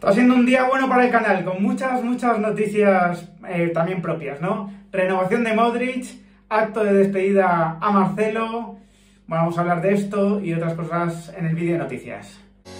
Está siendo un día bueno para el canal, con muchas noticias también propias, ¿no? Renovación de Modric, acto de despedida a Marcelo. Bueno, vamos a hablar de esto y otras cosas en el vídeo de noticias.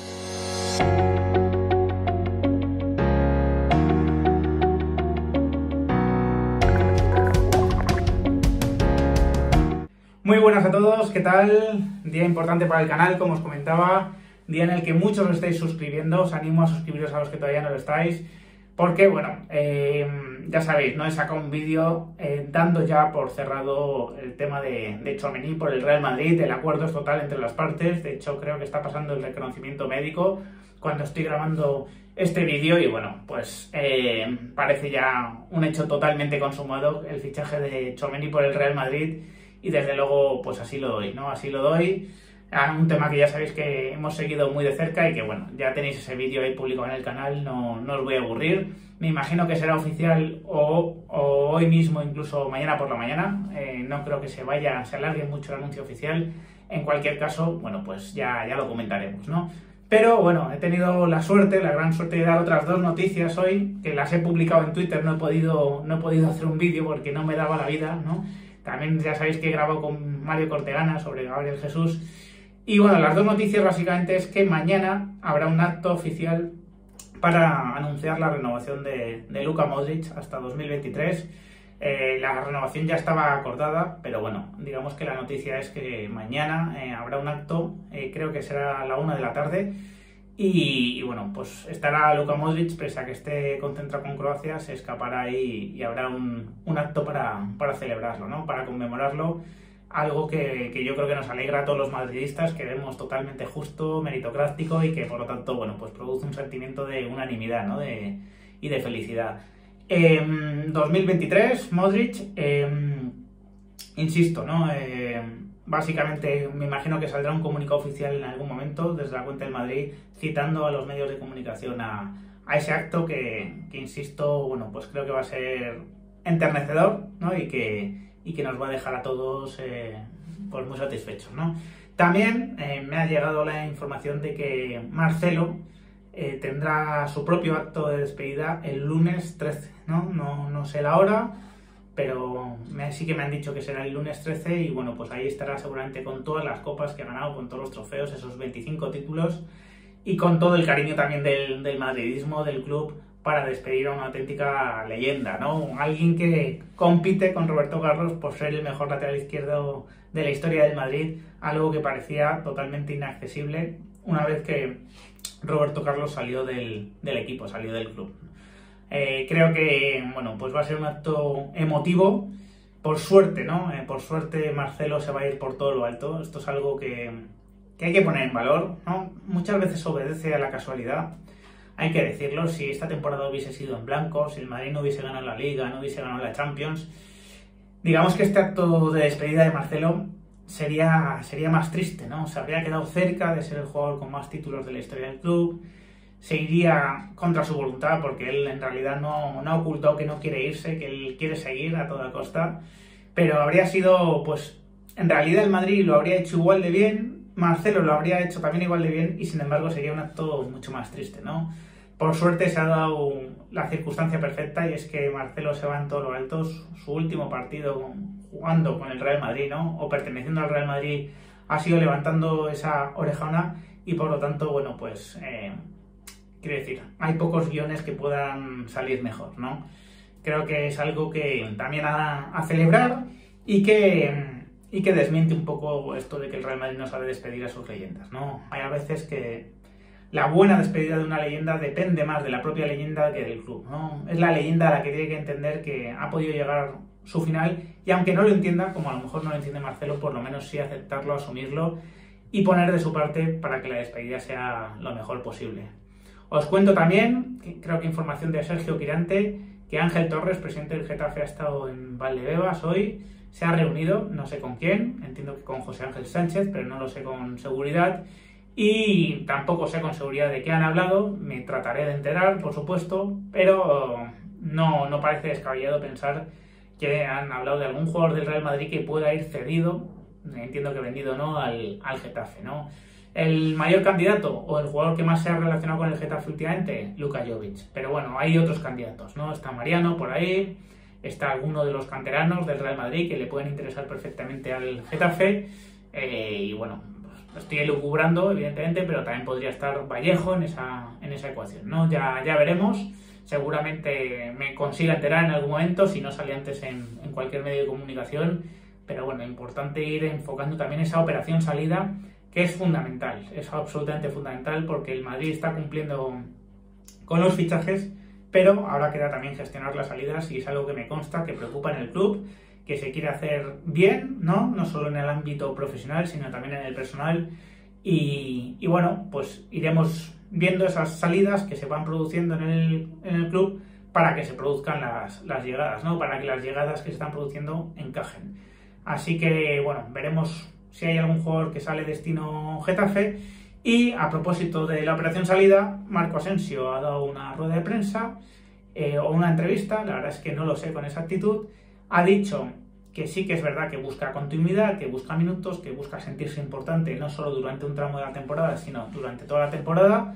Muy buenas a todos, ¿qué tal? Día importante para el canal, como os comentaba. Día en el que muchos os estáis suscribiendo. Os animo a suscribiros a los que todavía no lo estáis. Porque, bueno, ya sabéis, ¿no? He sacado un vídeo dando ya por cerrado el tema de Tchouaméni por el Real Madrid. El acuerdo es total entre las partes. De hecho, creo que está pasando el reconocimiento médico cuando estoy grabando este vídeo. Y bueno, pues parece ya un hecho totalmente consumado el fichaje de Tchouaméni por el Real Madrid. Y desde luego, pues así lo doy, ¿no? Así lo doy. Un tema que ya sabéis que hemos seguido muy de cerca y que, bueno, ya tenéis ese vídeo ahí publicado en el canal, no os voy a aburrir. Me imagino que será oficial o hoy mismo, incluso mañana por la mañana. No creo que se alargue mucho el anuncio oficial. En cualquier caso, bueno, pues ya lo comentaremos, ¿no? Pero, bueno, he tenido la gran suerte de dar otras dos noticias hoy, que las he publicado en Twitter, no he podido hacer un vídeo porque no me daba la vida, ¿no? También ya sabéis que he grabado con Mario Cortegana sobre Gabriel Jesús. Y bueno, las dos noticias básicamente es que mañana habrá un acto oficial para anunciar la renovación de Luka Modric hasta 2023. La renovación ya estaba acordada, pero bueno, digamos que la noticia es que mañana habrá un acto, creo que será a la 1 de la tarde. Y bueno, pues estará Luka Modric, pese a que esté concentrado con Croacia, se escapará ahí y habrá un acto para celebrarlo, ¿no? Para conmemorarlo. Algo que yo creo que nos alegra a todos los madridistas, que vemos totalmente justo, meritocrático y que por lo tanto, bueno, pues produce un sentimiento de unanimidad, ¿no? Y de felicidad. 2023, Modric, insisto, ¿no? Básicamente me imagino que saldrá un comunicado oficial en algún momento desde la cuenta del Madrid citando a los medios de comunicación a ese acto que insisto, bueno, pues creo que va a ser enternecedor, ¿no? Y que nos va a dejar a todos pues muy satisfechos, ¿no? También me ha llegado la información de que Marcelo tendrá su propio acto de despedida el lunes 13, ¿no? No sé la hora, pero sí que me han dicho que será el lunes 13 y bueno, pues ahí estará seguramente con todas las copas que ha ganado, con todos los trofeos, esos 25 títulos y con todo el cariño también del madridismo, del club, para despedir a una auténtica leyenda, ¿no? Alguien que compite con Roberto Carlos por ser el mejor lateral izquierdo de la historia del Madrid, algo que parecía totalmente inaccesible una vez que Roberto Carlos salió del equipo, salió del club. Creo que, bueno, pues va a ser un acto emotivo, por suerte, ¿no? Por suerte Marcelo se va a ir por todo lo alto, esto es algo que hay que poner en valor, ¿no? Muchas veces obedece a la casualidad. Hay que decirlo, si esta temporada hubiese sido en blanco, si el Madrid no hubiese ganado la Liga, no hubiese ganado la Champions, digamos que este acto de despedida de Marcelo sería más triste, ¿no? Se habría quedado cerca de ser el jugador con más títulos de la historia del club, se iría contra su voluntad porque él en realidad no ha ocultado que no quiere irse, que él quiere seguir a toda costa, pero habría sido, pues, en realidad el Madrid lo habría hecho igual de bien, Marcelo lo habría hecho también igual de bien y sin embargo sería un acto mucho más triste, ¿no? Por suerte se ha dado la circunstancia perfecta y es que Marcelo se va en todo lo alto, su último partido jugando con el Real Madrid, ¿no? O perteneciendo al Real Madrid ha sido levantando esa orejona y por lo tanto, bueno, pues quiero decir, hay pocos guiones que puedan salir mejor, ¿no? Creo que es algo que también a celebrar y que desmiente un poco esto de que el Real Madrid no sabe despedir a sus leyendas, ¿no? Hay a veces que la buena despedida de una leyenda depende más de la propia leyenda que del club, ¿no? Es la leyenda la que tiene que entender que ha podido llegar su final y aunque no lo entienda, como a lo mejor no lo entiende Marcelo, por lo menos sí aceptarlo, asumirlo y poner de su parte para que la despedida sea lo mejor posible. Os cuento también, creo que información de Sergio Quirante, que Ángel Torres, presidente del Getafe, ha estado en Valdebebas hoy. Se ha reunido, no sé con quién, entiendo que con José Ángel Sánchez, pero no lo sé con seguridad. Y tampoco sé con seguridad de qué han hablado, me trataré de enterar, por supuesto, pero no parece descabellado pensar que han hablado de algún jugador del Real Madrid que pueda ir cedido, entiendo que vendido no, al Getafe, ¿no? El mayor candidato o el jugador que más se ha relacionado con el Getafe últimamente, Luka Jovic. Pero bueno, hay otros candidatos, ¿no? Está Mariano por ahí, está alguno de los canteranos del Real Madrid que le pueden interesar perfectamente al Getafe. Y bueno, pues estoy elucubrando, evidentemente, pero también podría estar Vallejo en esa ecuación, ¿no? Ya veremos. Seguramente me consiga enterar en algún momento, si no sale antes en cualquier medio de comunicación. Pero bueno, importante ir enfocando también esa operación salida, que es fundamental, es absolutamente fundamental, porque el Madrid está cumpliendo con los fichajes, pero ahora queda también gestionar las salidas, y es algo que me consta que preocupa en el club, que se quiere hacer bien, no solo en el ámbito profesional, sino también en el personal. Y bueno, pues iremos viendo esas salidas que se van produciendo en el club para que se produzcan las llegadas, ¿no? Para que las llegadas que se están produciendo encajen. Así que, bueno, veremos si hay algún jugador que sale destino Getafe. Y a propósito de la operación salida, Marco Asensio ha dado una rueda de prensa o una entrevista, la verdad es que no lo sé con exactitud. Ha dicho que sí que es verdad que busca continuidad, que busca minutos, que busca sentirse importante no solo durante un tramo de la temporada, sino durante toda la temporada.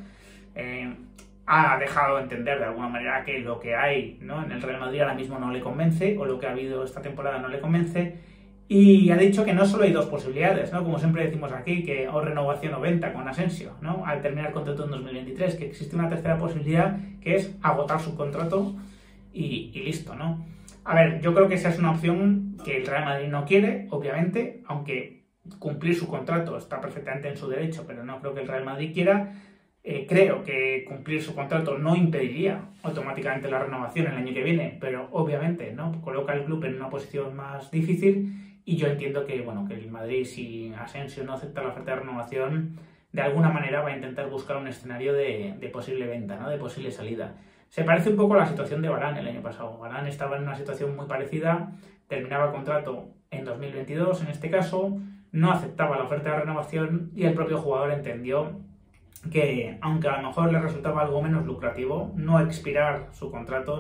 Ha dejado de entender de alguna manera que lo que hay, ¿no?, en el Real Madrid ahora mismo no le convence, o lo que ha habido esta temporada no le convence. Y ha dicho que no solo hay dos posibilidades, ¿no?, como siempre decimos aquí, que o renovación o venta con Asensio, ¿no?, al terminar el contrato en 2023, que existe una tercera posibilidad, que es agotar su contrato y listo, ¿no? A ver, yo creo que esa es una opción que el Real Madrid no quiere, obviamente, aunque cumplir su contrato está perfectamente en su derecho, pero no creo que el Real Madrid quiera. Creo que cumplir su contrato no impediría automáticamente la renovación el año que viene, pero obviamente, ¿no?, coloca al club en una posición más difícil. Y yo entiendo que, bueno, que el Madrid, si Asensio no acepta la oferta de renovación, de alguna manera va a intentar buscar un escenario de posible venta, ¿no?, de posible salida. Se parece un poco a la situación de Varane el año pasado. Varane estaba en una situación muy parecida, terminaba contrato en 2022 en este caso, no aceptaba la oferta de renovación y el propio jugador entendió que, aunque a lo mejor le resultaba algo menos lucrativo no expirar su contrato,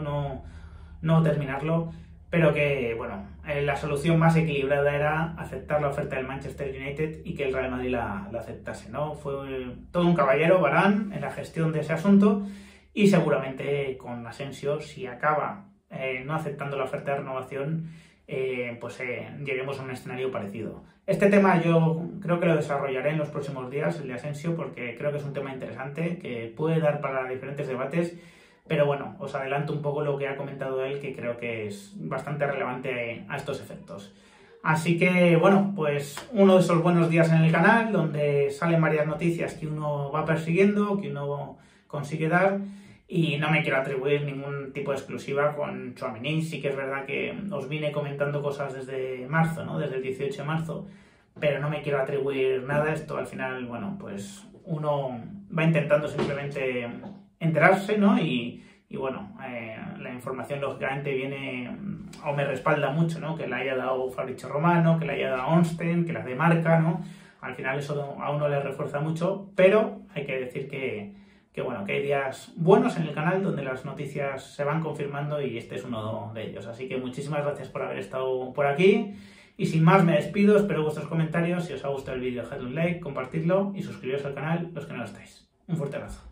no terminarlo, pero que, bueno, la solución más equilibrada era aceptar la oferta del Manchester United y que el Real Madrid la aceptase, ¿no? Fue todo un caballero Varane en la gestión de ese asunto, y seguramente con Asensio, si acaba no aceptando la oferta de renovación, pues lleguemos a un escenario parecido. Este tema yo creo que lo desarrollaré en los próximos días, el de Asensio, porque creo que es un tema interesante, que puede dar para diferentes debates. Pero bueno, os adelanto un poco lo que ha comentado él, que creo que es bastante relevante a estos efectos. Así que, bueno, pues uno de esos buenos días en el canal, donde salen varias noticias que uno va persiguiendo, que uno consigue dar, y no me quiero atribuir ningún tipo de exclusiva con Tchouaméni. Sí que es verdad que os vine comentando cosas desde marzo, ¿no?, desde el 18 de marzo, pero no me quiero atribuir nada. Esto al final, bueno, pues uno va intentando simplemente enterarse, ¿no? Y bueno, la información lógicamente viene o me respalda mucho, ¿no?, que la haya dado Fabrizio Romano, que la haya dado Onsten, que la de Marca, ¿no? Al final eso a uno le refuerza mucho, pero hay que decir que bueno, que hay días buenos en el canal donde las noticias se van confirmando, y este es uno de ellos. Así que muchísimas gracias por haber estado por aquí. Y sin más me despido, espero vuestros comentarios. Si os ha gustado el vídeo, dejadle un like, compartidlo y suscribiros al canal los que no lo estáis. Un fuerte abrazo.